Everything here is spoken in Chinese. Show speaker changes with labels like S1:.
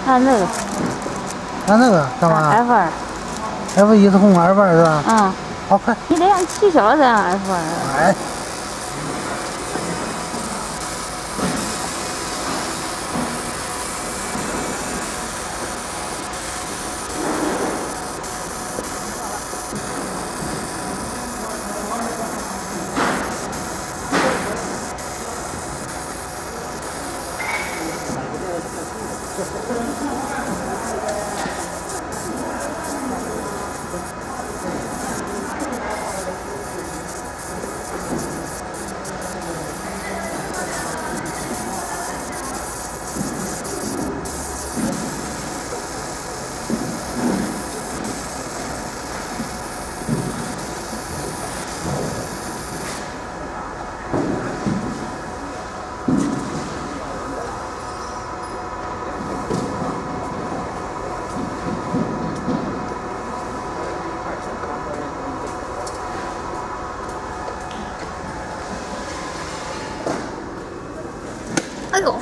S1: 按那个。
S2: 按那个干嘛
S1: ？F2。
S2: F1是红，F2是吧？
S1: 嗯。
S2: 好，快！
S1: 你得按骑小了再按 F2。
S2: 哎。
S1: 哎呦！